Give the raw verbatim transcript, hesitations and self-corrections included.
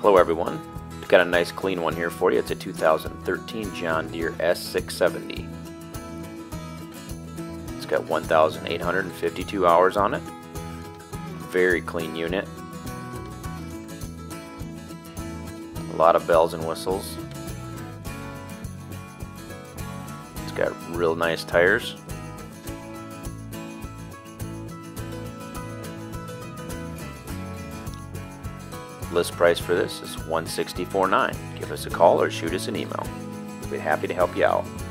Hello everyone, got a nice clean one here for you. It's a two thousand thirteen John Deere S six seventy. It's got one thousand eight hundred fifty-two hours on it. Very clean unit. A lot of bells and whistles. It's got real nice tires. List price for this is one hundred sixty-four thousand nine hundred dollars. Give us a call or shoot us an email. We'd be happy to help you out.